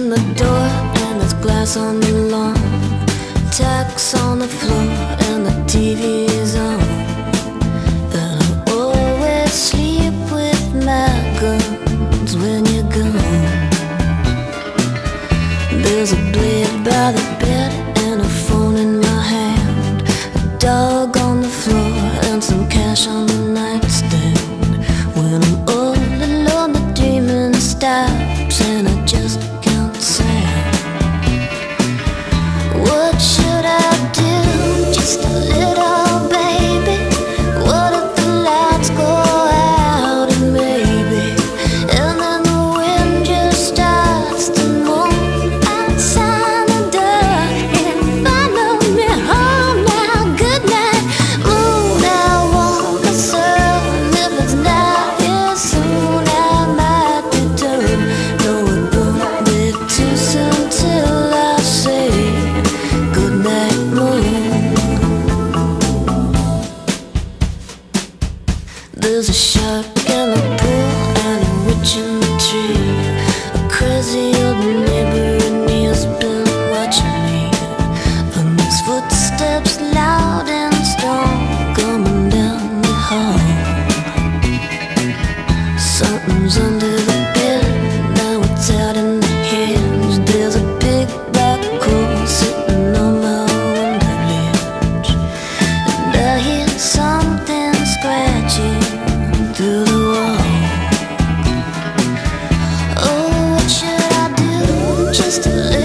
in the door and there's glass on the lawn, tacks on the floor and the TV is on. And I always sleep with my guns when you're gone. There's a blade by the bed and a phone in my hand, a dog on the floor and some cash on the nightstand. When I'm all alone the dreaming stops and I just can't sand. What should I do? Just a little baby. What if the lights go out and maybe, and then the wind just starts to moan outside the door and follow me home now. Good night, moon. I want the sun. If it's not here soon, I might return. No, it won't be too soon till I say good night, moon. There's a shark in the pool and a witch in the tree, a crazy old neighbor and he's been watching me. And his footsteps loud and strong coming down the hall. Something's under the bed, now it's out in the hedge. There's a big black hole sitting on my window ledge, and I hear something scratching through the wall. Oh, what should I do? Just a